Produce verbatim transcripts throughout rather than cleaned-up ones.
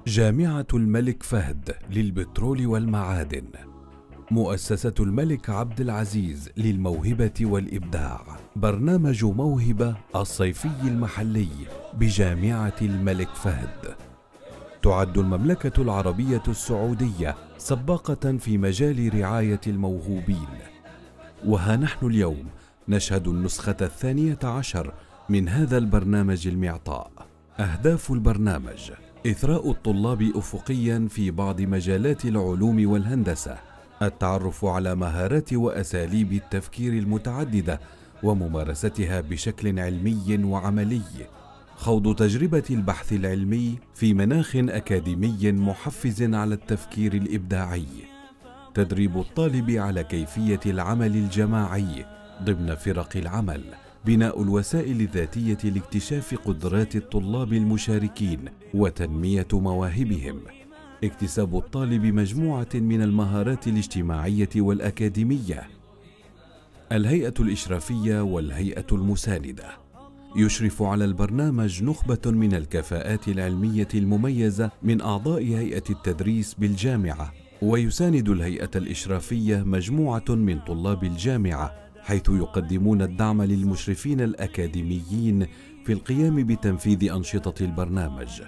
جامعة الملك فهد للبترول والمعادن، مؤسسة الملك عبد العزيز للموهبة والإبداع، برنامج موهبة الصيفي المحلي بجامعة الملك فهد. تعد المملكة العربية السعودية سباقة في مجال رعاية الموهوبين، وها نحن اليوم نشهد النسخة الثانية عشر من هذا البرنامج المعطاء. أهداف البرنامج: إثراء الطلاب أفقياً في بعض مجالات العلوم والهندسة، التعرف على مهارات وأساليب التفكير المتعددة وممارستها بشكل علمي وعملي، خوض تجربة البحث العلمي في مناخ أكاديمي محفز على التفكير الإبداعي، تدريب الطالب على كيفية العمل الجماعي ضمن فرق العمل، بناء الوسائل الذاتية لاكتشاف قدرات الطلاب المشاركين وتنمية مواهبهم، اكتساب الطالب مجموعة من المهارات الاجتماعية والأكاديمية. الهيئة الإشرافية والهيئة المساندة. يشرف على البرنامج نخبة من الكفاءات العلمية المميزة من أعضاء هيئة التدريس بالجامعة، ويساند الهيئة الإشرافية مجموعة من طلاب الجامعة، حيث يقدمون الدعم للمشرفين الأكاديميين في القيام بتنفيذ أنشطة البرنامج.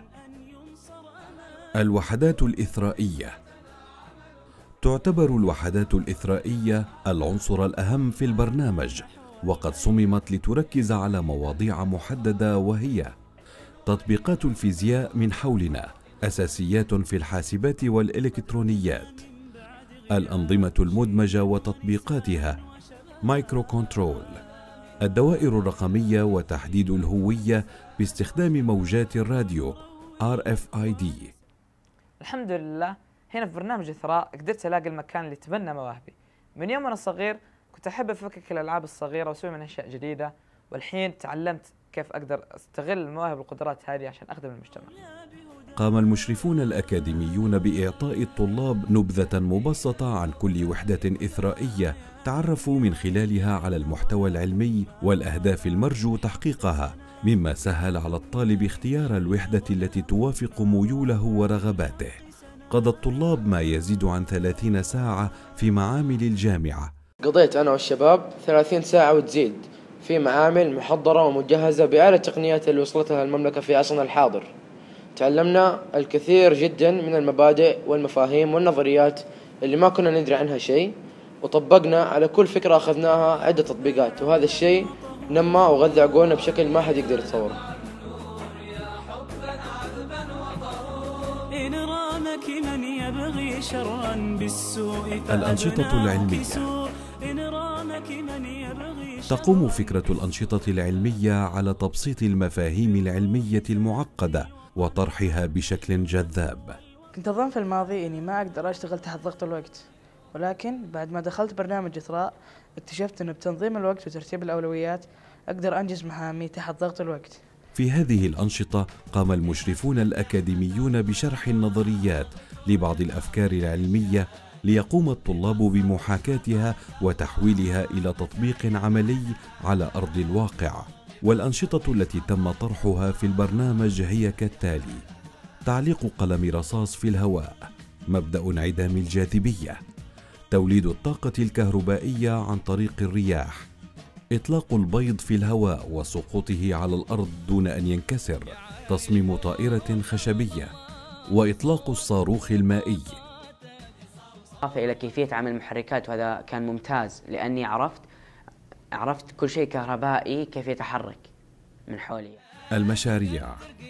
الوحدات الإثرائية. تعتبر الوحدات الإثرائية العنصر الأهم في البرنامج، وقد صممت لتركز على مواضيع محددة، وهي تطبيقات الفيزياء من حولنا، أساسيات في الحاسبات والإلكترونيات، الأنظمة المدمجة وتطبيقاتها، مايكرو كنترول، الدوائر الرقمية وتحديد الهوية باستخدام موجات الراديو آر إف آي دي. الحمد لله هنا في برنامج إثراء قدرت ألاقي المكان اللي تبنى مواهبي. من يوم أنا صغير كنت أحب أفكك الألعاب الصغيرة وأسوي من أشياء جديدة، والحين تعلمت كيف أقدر أستغل المواهب والقدرات هذه عشان أخدم المجتمع. قام المشرفون الأكاديميون بإعطاء الطلاب نبذة مبسطة عن كل وحدة إثرائية تعرفوا من خلالها على المحتوى العلمي والأهداف المرجو تحقيقها، مما سهل على الطالب اختيار الوحدة التي توافق ميوله ورغباته. قضى الطلاب ما يزيد عن ثلاثين ساعة في معامل الجامعة. قضيت أنا والشباب ثلاثين ساعة وتزيد في معامل محضرة ومجهزة بأعلى التقنيات اللي وصلتها المملكة في عصرنا الحاضر. تعلمنا الكثير جدا من المبادئ والمفاهيم والنظريات اللي ما كنا ندري عنها شيء، وطبقنا على كل فكرة أخذناها عدة تطبيقات، وهذا الشيء نمى وغذى عقولنا بشكل ما حد يقدر يتصوره. الأنشطة العلمية. تقوم فكرة الأنشطة العلمية على تبسيط المفاهيم العلمية المعقدة وطرحها بشكل جذاب. كنت أظن في الماضي إني ما أقدر أشتغل تحت ضغط الوقت، ولكن بعد ما دخلت برنامج إثراء اكتشفت أنه بتنظيم الوقت وترتيب الأولويات أقدر أنجز مهامي تحت ضغط الوقت. في هذه الأنشطة قام المشرفون الأكاديميون بشرح النظريات لبعض الأفكار العلمية، ليقوم الطلاب بمحاكاتها وتحويلها إلى تطبيق عملي على أرض الواقع. والأنشطة التي تم طرحها في البرنامج هي كالتالي: تعليق قلم رصاص في الهواء، مبدأ انعدام الجاذبية، توليد الطاقة الكهربائية عن طريق الرياح، إطلاق البيض في الهواء وسقوطه على الأرض دون أن ينكسر، تصميم طائرة خشبية، وإطلاق الصاروخ المائي. إضافة إلى كيفية عمل المحركات، وهذا كان ممتاز لأني عرفت عرفت كل شيء كهربائي كيف يتحرك من حولي. المشاريع.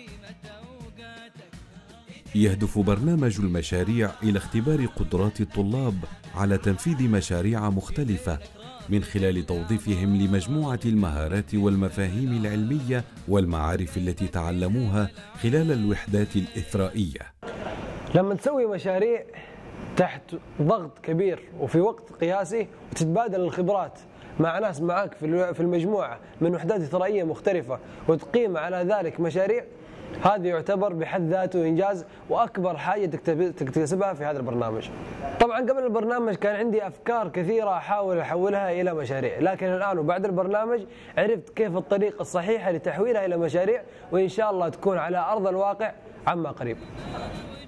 يهدف برنامج المشاريع إلى اختبار قدرات الطلاب على تنفيذ مشاريع مختلفة من خلال توظيفهم لمجموعة المهارات والمفاهيم العلمية والمعارف التي تعلموها خلال الوحدات الإثرائية. لما تسوي مشاريع تحت ضغط كبير وفي وقت قياسي وتتبادل الخبرات مع ناس معك في المجموعة من وحدات إثرائية مختلفة وتقيم على ذلك مشاريع، هذا يعتبر بحد ذاته إنجاز وأكبر حاجة تكتسبها في هذا البرنامج. طبعا قبل البرنامج كان عندي أفكار كثيرة أحاول أحولها إلى مشاريع، لكن الآن وبعد البرنامج عرفت كيف الطريقة الصحيحة لتحويلها إلى مشاريع، وإن شاء الله تكون على أرض الواقع عما قريب.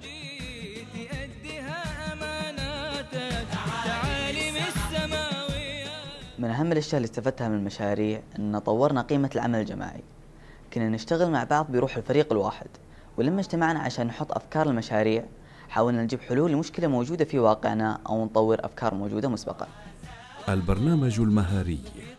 من أهم الأشياء اللي استفدتها من المشاريع أن طورنا قيمة العمل الجماعي. كنا نشتغل مع بعض بروح الفريق الواحد، ولما اجتمعنا عشان نحط أفكار المشاريع حاولنا نجيب حلول لمشكلة موجودة في واقعنا أو نطور أفكار موجودة مسبقا. البرنامج المهاري.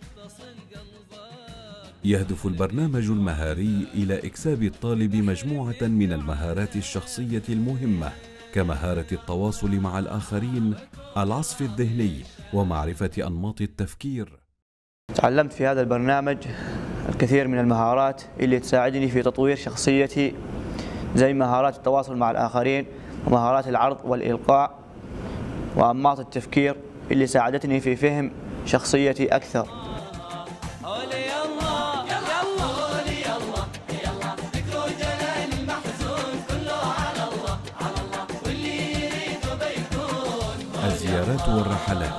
يهدف البرنامج المهاري إلى إكساب الطالب مجموعة من المهارات الشخصية المهمة كمهارة التواصل مع الآخرين، العصف الذهني، ومعرفة أنماط التفكير. تعلمت في هذا البرنامج الكثير من المهارات اللي تساعدني في تطوير شخصيتي، زي مهارات التواصل مع الآخرين ومهارات العرض والإلقاء وأنماط التفكير اللي ساعدتني في فهم شخصيتي أكثر. الزيارات والرحلات.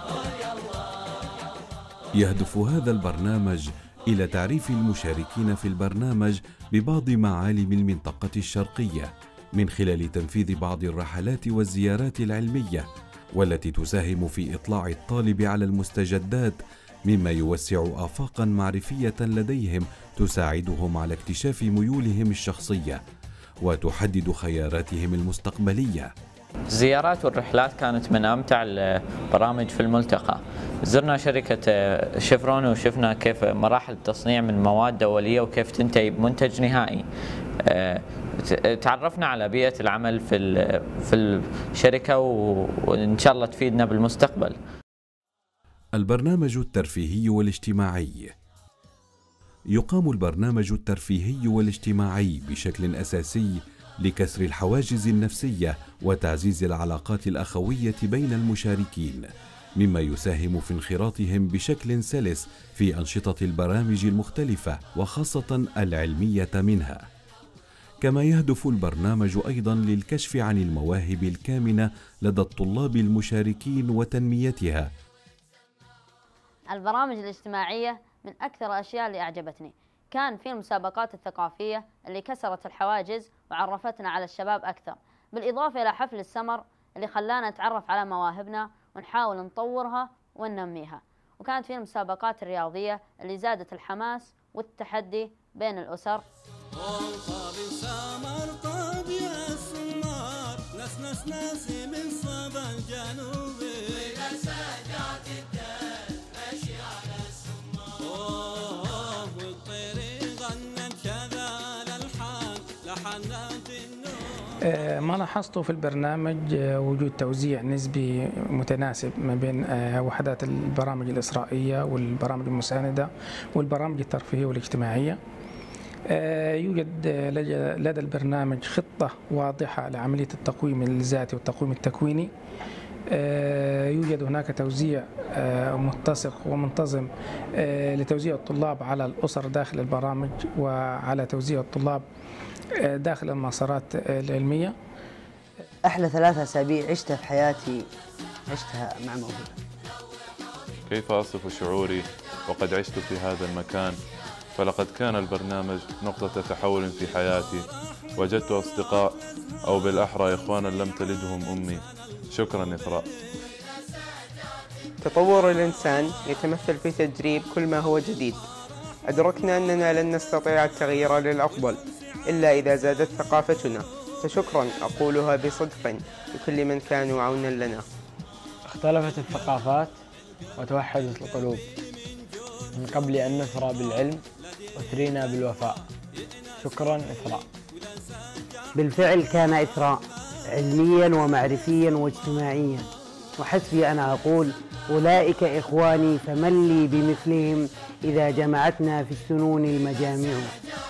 يهدف هذا البرنامج إلى تعريف المشاركين في البرنامج ببعض معالم المنطقة الشرقية من خلال تنفيذ بعض الرحلات والزيارات العلمية، والتي تساهم في إطلاع الطالب على المستجدات، مما يوسع آفاقا معرفية لديهم تساعدهم على اكتشاف ميولهم الشخصية وتحدد خياراتهم المستقبلية. الزيارات والرحلات كانت من أمتع البرامج في الملتقى. زرنا شركة شيفرون وشفنا كيف مراحل التصنيع من مواد دولية وكيف تنتهي بمنتج نهائي. تعرفنا على بيئة العمل في في الشركة وإن شاء الله تفيدنا بالمستقبل. البرنامج الترفيهي والاجتماعي. يقام البرنامج الترفيهي والاجتماعي بشكل أساسي لكسر الحواجز النفسية وتعزيز العلاقات الأخوية بين المشاركين، مما يساهم في انخراطهم بشكل سلس في أنشطة البرامج المختلفة وخاصة العلمية منها. كما يهدف البرنامج أيضا للكشف عن المواهب الكامنة لدى الطلاب المشاركين وتنميتها. البرامج الاجتماعية من أكثر الأشياء اللي أعجبتني كان في المسابقات الثقافية اللي كسرت الحواجز وعرفتنا على الشباب أكثر، بالإضافة إلى حفل السمر اللي خلانا نتعرف على مواهبنا ونحاول نطورها وننميها، وكانت في المسابقات الرياضية اللي زادت الحماس والتحدي بين الأسر. ما لاحظته في البرنامج وجود توزيع نسبي متناسب ما بين وحدات البرامج الإسرائيلية والبرامج المساندة والبرامج الترفيهية والاجتماعية. يوجد لدى البرنامج خطة واضحة لعملية التقويم الذاتي والتقويم التكويني. يوجد هناك توزيع متسق ومنتظم لتوزيع الطلاب على الأسر داخل البرامج وعلى توزيع الطلاب داخل المسارات العلمية. أحلى ثلاثة أسابيع عشتها في حياتي عشتها مع موهبة. كيف أصف شعوري وقد عشت في هذا المكان؟ فلقد كان البرنامج نقطة تحول في حياتي. وجدت أصدقاء أو بالأحرى إخوانا لم تلدهم أمي. شكرا إثراء. تطور الإنسان يتمثل في تجريب كل ما هو جديد. أدركنا أننا لن نستطيع التغيير للأفضل إلا إذا زادت ثقافتنا، فشكرا أقولها بصدق لكل من كانوا عونا لنا. اختلفت الثقافات وتوحدت القلوب. من قبل أن نثرى بالعلم أثرينا بالوفاء. شكرا إثراء. بالفعل كان إثراء علميا ومعرفيا واجتماعيا، وحسبي أنا أقول أولئك إخواني فمن لي بمثلهم إذا جمعتنا في السنون المجامع.